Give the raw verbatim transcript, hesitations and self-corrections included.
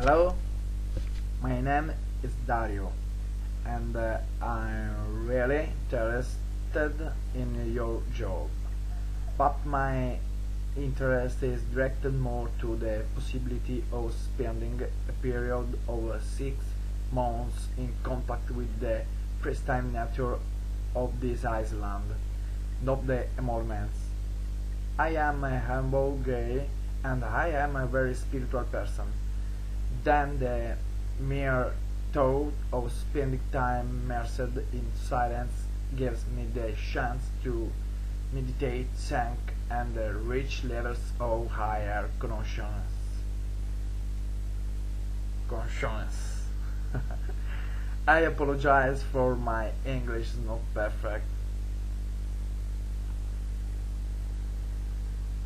Hello, my name is Dario, and uh, I'm really interested in your job. But my interest is directed more to the possibility of spending a period of six months in contact with the pristine nature of this island, not the emoluments. I am a humble guy, and I am a very spiritual person. Then the mere thought of spending time immersed in silence gives me the chance to meditate, think, and uh, reach levels of higher consciousness. Consciousness. I apologize for my English is not perfect.